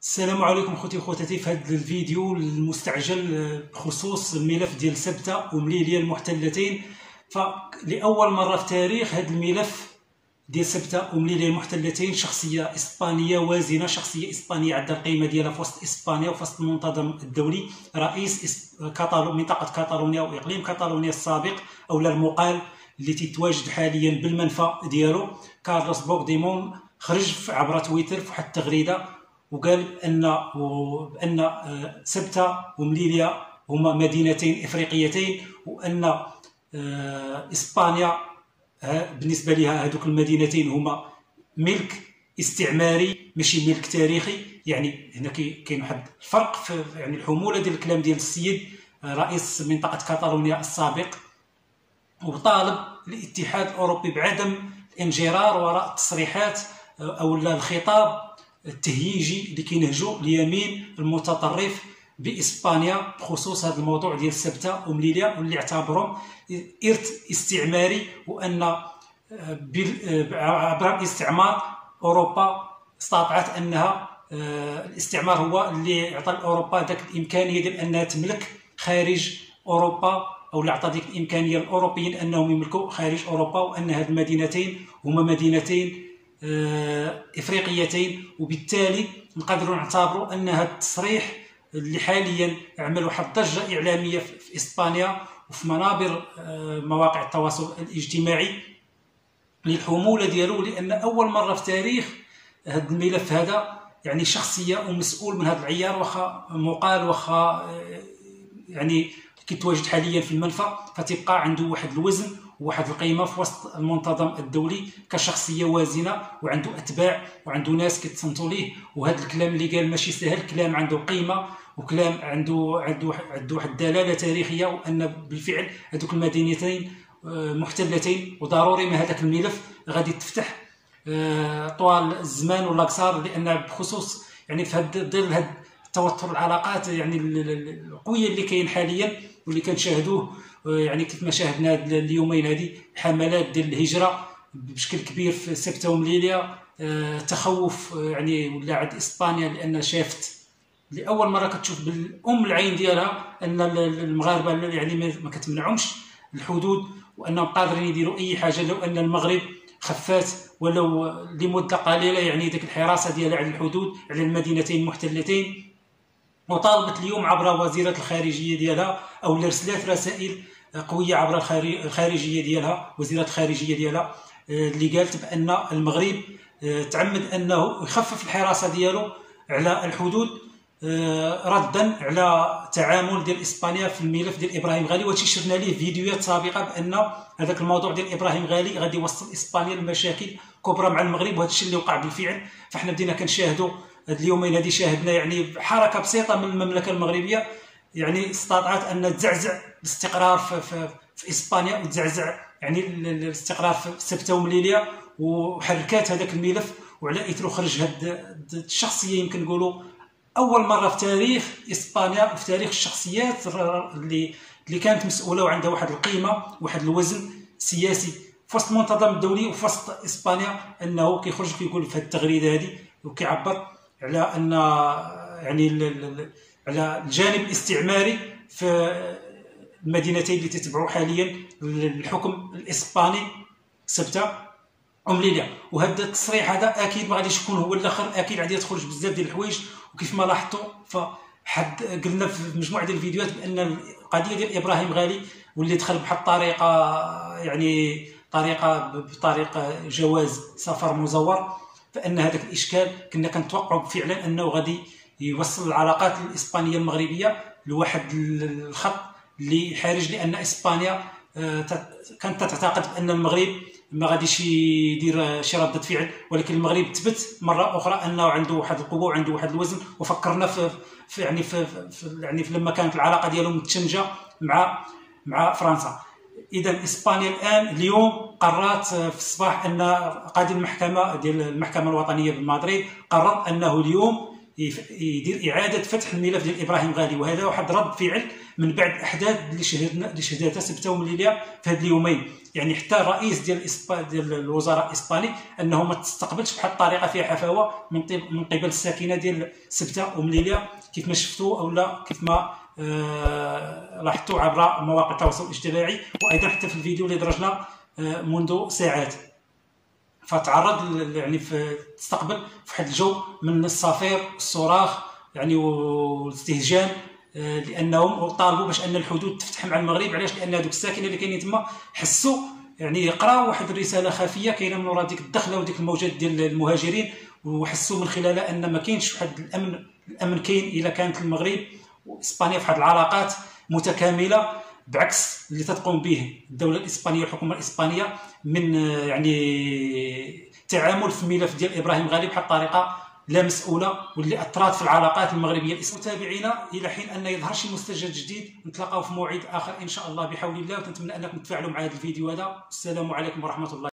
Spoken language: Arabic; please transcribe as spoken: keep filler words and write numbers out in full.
السلام عليكم خوتي وخواتاتي. في هذا الفيديو المستعجل بخصوص الملف ديال سبته ومليليا المحتلتين، فلأول مرة في تاريخ هذا الملف ديال سبته ومليليا المحتلتين شخصية إسبانية وازنة، شخصية إسبانية عندها القيمة ديالها في وسط إسبانيا وفي وسط المنظم الدولي، رئيس كاتالو منطقة كاتالونيا وإقليم كاتالونيا السابق أو المقال اللي تتواجد حاليا بالمنفى ديالو كارلوس بوغديمون، خرج عبر تويتر في واحد التغريدة وقال ان بان سبته ومليليا هما مدينتين افريقيتين، وان اسبانيا بالنسبه لها هذوك المدينتين هما ملك استعماري ماشي ملك تاريخي. يعني هنا كاين واحد الفرق في يعني الحموله ديال الكلام ديال السيد رئيس منطقه كاتالونيا السابق، وطالب الاتحاد الاوروبي بعدم الانجرار وراء التصريحات او الخطاب التهييجي اللي كينهجوا اليمين المتطرف باسبانيا بخصوص هذا الموضوع ديال سبته ومليليا، واللي اعتبرهم ارث استعماري، وان عبر الاستعمار اوروبا استطاعت انها الاستعمار هو اللي عطى اوروبا ذاك الامكانيه ديال انها تملك خارج اوروبا، او اللي عطى ديك الامكانيه للاوروبيين انهم يملكوا خارج اوروبا، وان هذه المدينتين هما مدينتين افريقيتين. وبالتالي نقدروا نعتبروا ان هذا التصريح اللي حاليا عمل واحد الضجه اعلاميه في اسبانيا وفي منابر مواقع التواصل الاجتماعي للحموله ديالو، لان اول مره في تاريخ هذا الملف هذا يعني شخصيه ومسؤول من هذا العيار، واخا مقال واخا يعني كيتواجد حاليا في المنفى، فتبقى عنده واحد الوزن وواحد القيمه في وسط المنتظم الدولي كشخصيه وازنه، وعنده اتباع وعنده ناس كيتصنتوا ليه. وهذا الكلام اللي قال ماشي سهل، كلام عنده قيمه وكلام عنده عنده عنده واحد الدلاله تاريخيه، وان بالفعل هذوك المدينتين محتلتين، وضروري من هذاك الملف غادي تفتح طوال الزمان ولا قصار، لان بخصوص يعني في هذا ظل هذا توتر العلاقات يعني القويه اللي كاين حاليا واللي كنشاهدوه، يعني كيف ما شاهدنا اليومين هذه حملات ديال الهجره بشكل كبير في سبته ومليليا، تخوف يعني ولا عند اسبانيا، لان شافت لاول مره كتشوف بالام العين ديالها ان المغاربه يعني ما كتمنعهمش الحدود، وانهم قادرين يديروا اي حاجه لو ان المغرب خفات ولو لمده قليله يعني ديك الحراسه ديالها على الحدود على المدينتين المحتلتين. وطالبت اليوم عبر وزيره الخارجيه ديالها او رسلات رسائل قويه عبر الخارجيه ديالها وزيره الخارجيه ديالها اللي قالت بان المغرب تعمد انه يخفف الحراسه ديالو على الحدود ردا على تعامل ديال اسبانيا في الملف ديال ابراهيم غالي. وهادشي شفنا ليه فيديوهات سابقه بان هذاك الموضوع ديال ابراهيم غالي غادي يوصل اسبانيا لمشاكل كبرى مع المغرب، وهذا الشيء اللي وقع بالفعل. فاحنا بدينا كنشاهدوا هاد اليومين هذه شاهدنا يعني حركه بسيطه من المملكه المغربيه يعني استطاعت ان تزعزع الاستقرار في, في, في اسبانيا، وتزعزع يعني الاستقرار في سبته ومليليا، وحركات هذاك الملف. وعلى اثره خرج هاد الشخصيه يمكن نقولوا اول مره في تاريخ اسبانيا وفي تاريخ الشخصيات اللي اللي كانت مسؤوله وعندها واحد القيمه واحد الوزن سياسي في وسط المنظمه الدولي وفي وسط اسبانيا، انه كيخرج كيقول في هذه التغريده هذه وكيعبر على ان يعني على الجانب الاستعماري في المدينتين اللي تتبعوا حاليا الحكم الاسباني سبته ومليليا. وهذا التصريح هذا اكيد ما غاديش يكون هو الاخر، اكيد غادي تخرج بزاف ديال الحوايج. وكيف ما لاحظتوا فحد قلنا في مجموعه ديال الفيديوهات بان القضيه ديال ابراهيم غالي واللي دخل بواحد الطريقه يعني طريقه بطريقه جواز سفر مزور، فان هذاك الاشكال كنا كنتوقعوا فعلا انه غادي يوصل العلاقات الاسبانيه المغربيه لواحد الخط اللي حارج، لان اسبانيا كانت تعتقد ان المغرب ما غاديش يدير شي رده فعل، ولكن المغرب ثبت مره اخرى انه عنده واحد القوه وعنده واحد الوزن. وفكرنا في, في يعني في, في يعني في لما كانت العلاقه ديالهم متشنجه مع مع فرنسا. اذا اسبانيا الان اليوم قررت في الصباح ان قاضي المحكمه ديال المحكمه الوطنيه بمدريد قرر انه اليوم يدير اعاده فتح الملف ديال ابراهيم غالي. وهذا واحد رد فعل من بعد الاحداث اللي شهدنا اللي شهدتها سبته ومليله في هاد اليومين. يعني حتى الرئيس ديال إسبا ديال الوزراء الاسباني انه ما تستقبلش بواحد الطريقه فيها حفاوه من من قبل الساكنه ديال سبته ومليله، كيف ما شفتوا او لا كيف ما آه لاحظتوا عبر مواقع التواصل الاجتماعي، وايضا حتى في الفيديو اللي درجنا آه منذ ساعات. فتعرض يعني في تستقبل في واحد الجو من الصفير والصراخ يعني والاستهجان، لانهم طالبوا باش ان الحدود تفتح مع المغرب. علاش؟ لان هذوك الساكنه اللي كاينين تما حسوا يعني يقراو واحد الرساله خفيه كاينه من وراء ديك الدخله وديك الموجات ديال المهاجرين، وحسوا من خلالها ان ما كاينش واحد الامن الامن كاين الا كانت المغرب واسبانيا في واحد العلاقات متكامله، بعكس اللي تتقوم به الدوله الاسبانيه والحكومه الاسبانيه من يعني تعامل في الملف ديال ابراهيم غالي بواحد الطريقه لا مسؤوله، واللي اثرت في العلاقات المغربيه الاسبانيه. متابعينا الى حين ان يظهر شي مستجد جديد، نتلاقاو في موعد اخر ان شاء الله بحول الله، وتنتمنى انكم تفاعلوا مع هذا الفيديو هذا. السلام عليكم ورحمه الله.